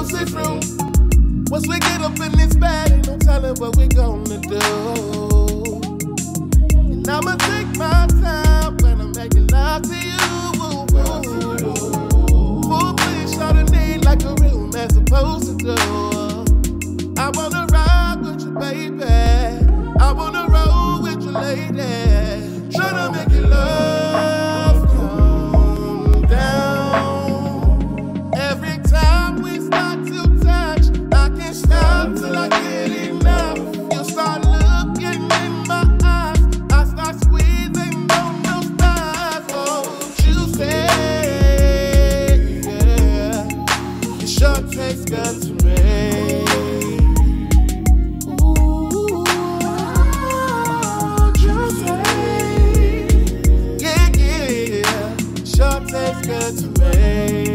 juicy fruit. Once we get up in this bag, ain't no telling what we gonna do. And I'ma take my time when I'm making love to you. Full please, Chardonnay like a real man supposed to do. I wanna ride with you, baby. I wanna roll with you, lady. Tryna make your love come down. Every time we start to touch, I can't stop till I get enough. You start looking in my eyes, I start squeezing on those thighs. Oh, juicy, yeah. It sure tastes good to me. Tastes good to me.